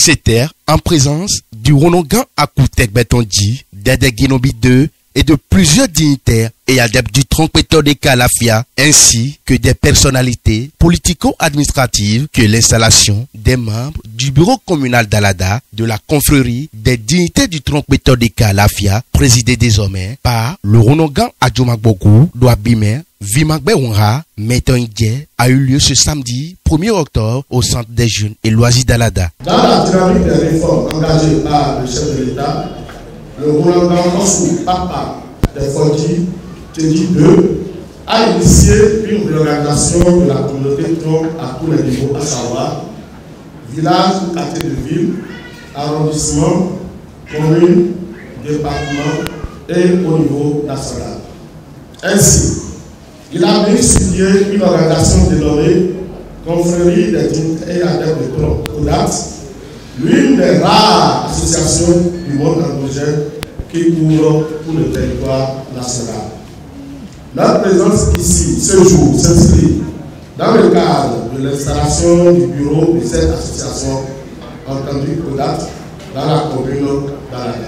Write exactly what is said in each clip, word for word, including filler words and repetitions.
C'était en présence du Ronongan Akoutek Betonji, Dede Guinobi deux et de plusieurs dignitaires et adeptes du trompetteur des Calafia, ainsi que des personnalités politico-administratives que l'installation des membres du bureau communal d'Alada de la confrérie des dignitaires du trompetteur des Calafia, présidé désormais par le Ronongan Adjoumagbogu Douabime Vimagbeonra, Maître Indien, a eu lieu ce samedi premier octobre au Centre des Jeunes et Loisirs d'Alada. Dans la dynamique des réformes engagées par le chef de l'État, le Ronongan Konsou Papa des Fodji, Teddy deux, a initié une réorganisation de la communauté Tron à tous les niveaux, à savoir village, quartier de ville, arrondissement, commune, département et au niveau national. Ainsi, il a institué une organisation dénommée Confrérie des dignitaires et adeptes de Tron, O D A T, l'une des rares associations du monde endogène qui couvre tout le territoire national. Notre présence ici, ce jour, s'inscrit dans le cadre de l'installation du bureau de cette association entendue O D A T dans la commune d'Alada.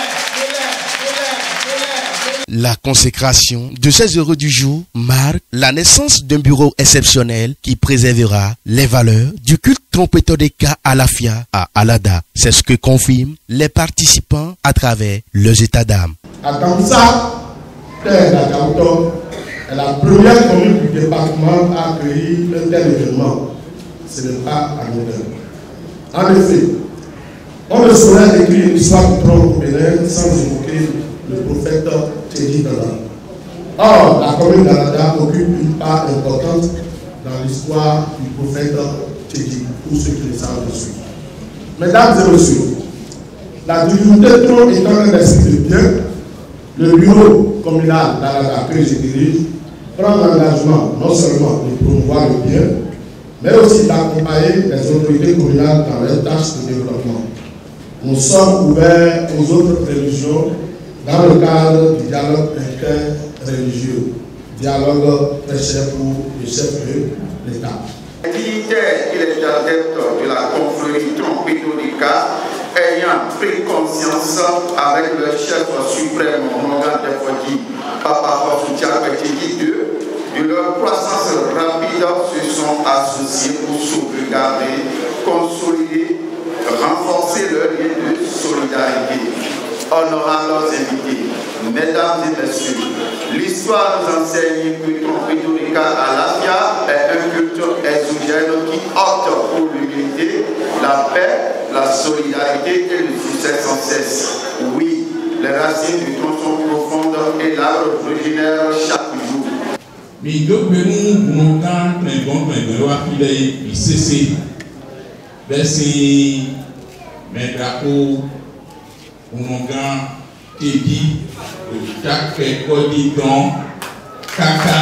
La consécration de ces heureux du jour marque la naissance d'un bureau exceptionnel qui préservera les valeurs du culte trompetteur des cas Alafia à Alada. C'est ce que confirment les participants à travers leurs états d'âme. Akamsa, terre d'Akamto, est la première commune du département à accueillir un tel événement. Ce n'est pas anodin. En effet, on ne saurait écrire une histoire du trône au Bénin sans évoquer le prophète Teddy Dada. Or, la commune d'Alada occupe une part importante dans l'histoire du prophète Teddy, pour ceux qui le savent dessus. Mesdames et messieurs, la divinité trône étant un esprit de bien, le bureau communal d'Alada que je dirige prend l'engagement non seulement de promouvoir le bien, mais aussi d'accompagner les autorités communales dans leurs tâches de développement. Nous sommes ouverts aux autres religions dans le cadre du dialogue interreligieux, dialogue très cher pour le chef de l'État. Les dignitaires et les adeptes de la confrérie Trompetto-Dika ayant pris conscience avec le chef suprême Ronongan des Fodji, Papa Fofoutia Teddy deux, de leur croissance rapide se sont associés pour sauvegarder, consolider, renforcer leur lien de solidarité. Honorables invités, mesdames et messieurs, l'histoire nous enseigne que Trompetto-Dika Alafia est un culte exogène qui opte pour l'humilité, la paix, la solidarité et le succès sans cesse. Oui, les racines du tronc sont profondes et l'arbre originaire chaque jour. Mais il y a un Ronongan très bon, mais il est cessé. Merci, mes drapeaux. Ronongan Teddy, chaque codidon, caca,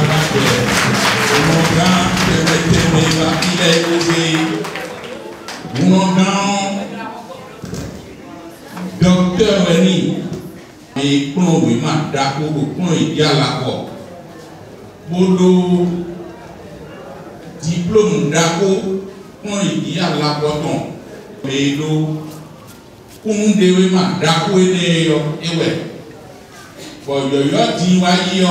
Ronongan, il est posé. Ronongan, docteur Reni, et plomb, il m'a d'accord, plomb, il y a l'accord. Bodo, diplôme d'accord, plomb, il y a l'accord. Mais l'eau, Kum dewe ma dako ene yo ewe for yo yo di wa yo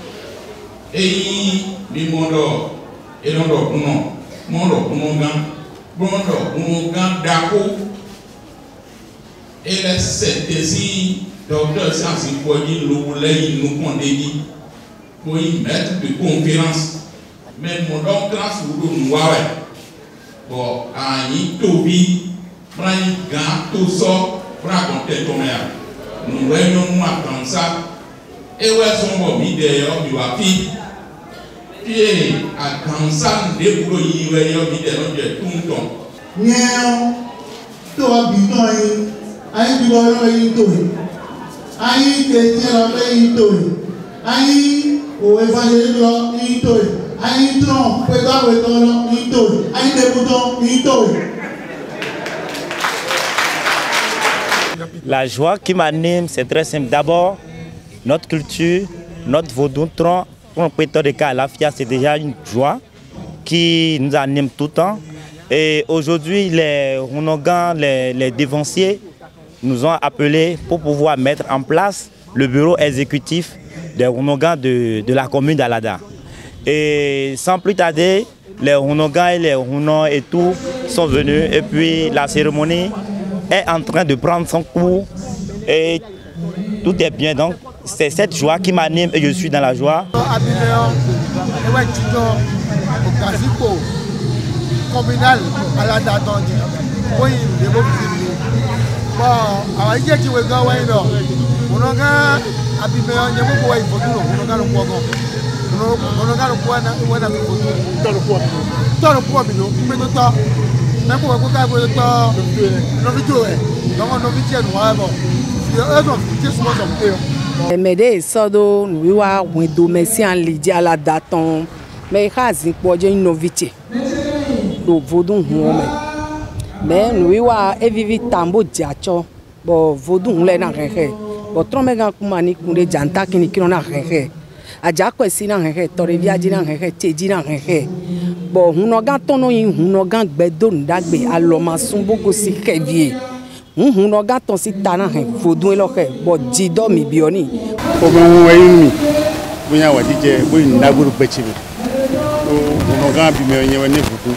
eyi mi mondo e no do kuno mondo kuno gan mondo kuno gan dako e le sete si docteur science ko di lo leyi no kon de di ko yi maître de conférence mais mon donc classe wo do wa bo ani tobi Prani gan tout ça pour raconter ton mère. Nous réunions à comme ça. Et où est son bon d'ailleurs du wapi. Et à comme ça nous débrouillons réunion d'ailleurs de tout le temps. Niao, toi bidon, aïe du bon aïe toi, aïe de terre aïe toi, aïe au évangile aïe toi, aïe tron, pédale au tron aïe toi, aïe de bouton aïe toi. La joie qui m'anime, c'est très simple. D'abord, notre culture, notre vaudou tron, Trompetteur des cas Alafia, c'est déjà une joie qui nous anime tout le temps. Et aujourd'hui, les Runogans, les, les dévanciers, nous ont appelés pour pouvoir mettre en place le bureau exécutif des Runogans de, de la commune d'Alada. Et sans plus tarder, les Runogans et les Runos et tout sont venus. Et puis la cérémonie est en train de prendre son cours. Et tout est bien. Donc c'est cette joie qui m'anime et je suis dans la joie. Communal à la date oui les beaux bon alors il y a qui veut gars ouais non on a gars abîmé on y a beaucoup ouais faut tout on a gars le poids on a gars le poids na on a beaucoup dans le poids dans le poids mais non mais non ça même pour quoi pour le temps non vidéo donc on vidéo noir bon il y a un autre qui se passe mais des sodo nous wa window merci en lidia à la date mais quasi pour une novité do vodun huome mais nous wa evivi tambo diacho bo vodun le na rehe bo trombe ga kumani kunde janta kini kino na rehe aja kwesi na rehe tore viaji na rehe teji na rehe bo huno ga tono yin huno ga gbedo ndagbe aloma sunbo go si kevie huno ga ton si tana he vodun lo he bo jido mi bioni ko mo wayin mi bunya wajije bo ndaguru bechibi o huno ga bi me nyewe ne fuku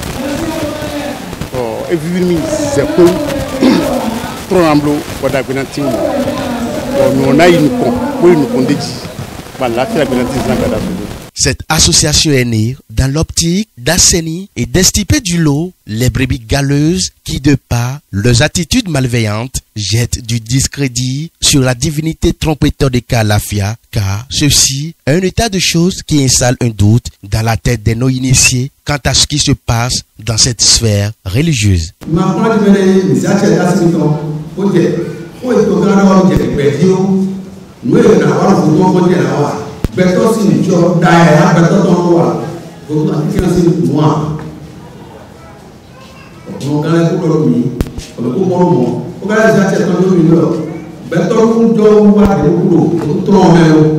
et vivre c'est quoi trop amblo wada binanti on a une con oui nous on dit voilà la binanti zangada. Cette association est née dans l'optique d'assainir et d'extirper du lot les brebis galeuses qui, de par leurs attitudes malveillantes, jettent du discrédit sur la divinité trompetteur des Kalafia, car ceci est un état de choses qui installe un doute dans la tête des non-initiés quant à ce qui se passe dans cette sphère religieuse. Beto si ni cho dae beto to wa ko ta ki si moi ko gale ko do mi ko ko mo mo ko gale ja che to do mi lo beto ku jo wa de ku do ko tro me lo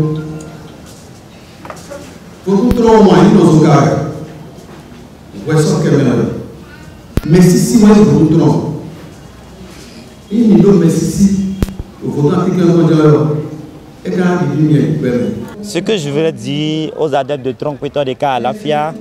ko ku tro mo ni no so ga ko so ke me lo mais si si moi ko tro ini do mais si si ko ta ki ko jo e ka di ni e Ce que je voudrais dire aux adeptes de Trompetteur des Kalafia,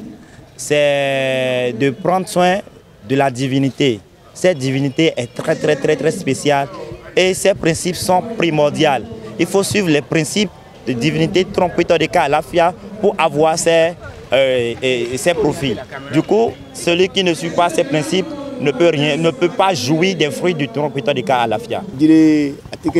c'est de prendre soin de la divinité. Cette divinité est très très très très spéciale et ses principes sont primordiaux. Il faut suivre les principes de divinité Trompetteur des Kalafia pour avoir ses, euh, et, et ses profils. Du coup, celui qui ne suit pas ces principes ne peut, rien, ne peut pas jouir des fruits du Trompetteur des Kalafia. Je dirais que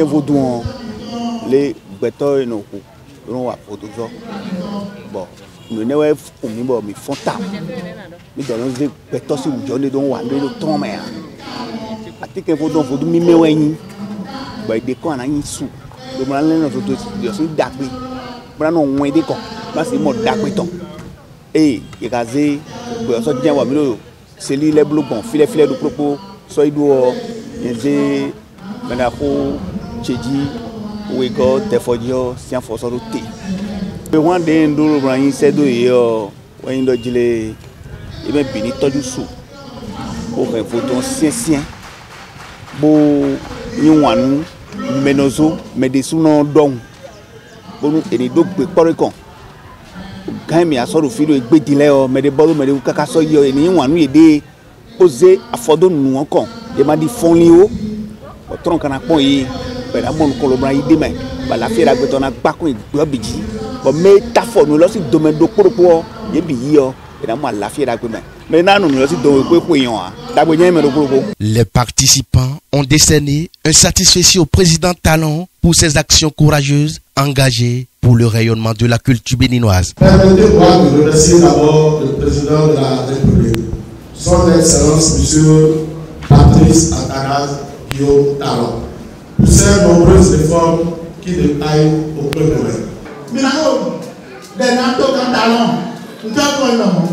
les bêteurs n'ont pas. On va pour tout ça. Bon, nous n'avons pas mis bon, mais font tard. Mais dans nos bétons si vous journée donc on va le temps mais. À tes que vous donc vous mimez ouani. Bah des quoi on a une sou. Donc on a l'un de nous je suis d'accord. Voilà non on est des quoi. Là c'est mode d'accord ton. Et il casé. Bah ça bien va mieux. C'est lui les blocs bon filet filet de propos. Soit il doit. Il dit maintenant Tchedi. Oui, God, Tefodio, Sian Fosorote. Le Rwandais ndolo brani sedo yo, wendo jile, e ben bini toju sou. Pour un photon sien sien. Bo nyuanu menozo, medesu non don. Bo nu eni do gbe porikon. Gan mi aso ro filo egbe dile o, mede bolu mede kaka so yo eni nyuanu yede oze afodo nu won de ma di fon li o. O tron kana pon yi. Ben à mon colobran il demain bah la fière avec ton akbako il doit biji bon mais ta fo nous lorsque domaine do poropo ye bi yo et na moi la fière avec mais mais na nous lorsque do ko ko yon da bo nyeme do poropo. Les participants ont décerné un satisfait au président Talon pour ses actions courageuses engagées pour le rayonnement de la culture béninoise. Permettez-moi de remercier d'abord le président de la République, son Excellence Monsieur Patrice Atanas Guillaume Talon, pour ces nombreuses réformes qui détaillent au premier moment. Milano, les Nanto Cantalon, nous avons un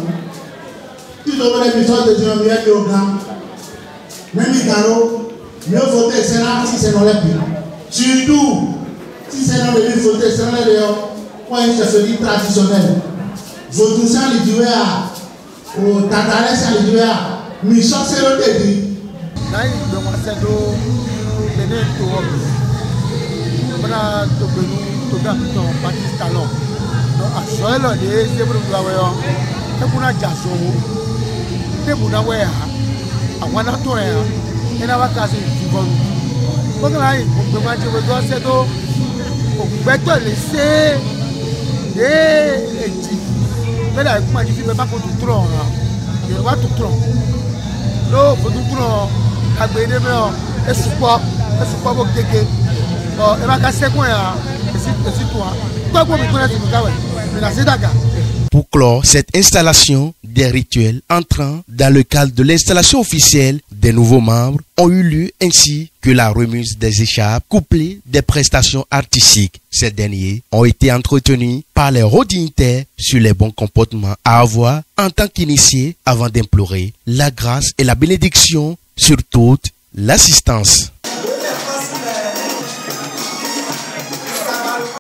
tu devrais les besoins de Dieu, mais il y a au grand. Même Migaro, mieux voter, c'est là si c'est dans les pays. Surtout, si c'est dans les pays voter, c'est dans les pays. Moi, je se dis traditionnel. Voter sans les duels, ou Tataré sans les duels, mi sase lo de di. Na yi gbe wọn sẹ do bene to ọbẹ bana to gbenu to ga tó pakistan lọ no aṣọ ẹ lọ de seburu gba wẹ yọ ẹkuna jaso wo tebu na wẹ ha àwọn anatọ ẹ ha ẹna wa ka se ìfọwọ́ bọ́kànlá yìí gbogbo máa ń ṣe gbogbo ọ̀sẹ̀ tó ògbẹ́tọ̀ lè ṣe é èjì bẹ́ẹ̀ àìkú máa jí sí bẹ́ẹ̀ bá kó tuntun ọ̀ràn yorùbá tuntun ló fò tuntun agbèdè mẹ́ọ̀ ẹ̀sùpọ̀ ẹ̀sùpọ̀ bó gègé ọ̀ ẹ̀ bá ká sẹ́kùn ẹ̀ èsì tó wa gbọ́gbọ́ mi kúnlẹ̀ sí mi káwẹ̀ ìrìnà sí dàgà. Pour clore cette installation, des rituels entrant dans le cadre de l'installation officielle des nouveaux membres ont eu lieu ainsi que la remise des écharpes couplées des prestations artistiques. Ces derniers ont été entretenus par les hauts dignitaires sur les bons comportements à avoir en tant qu'initiés avant d'implorer la grâce et la bénédiction sur toute l'assistance.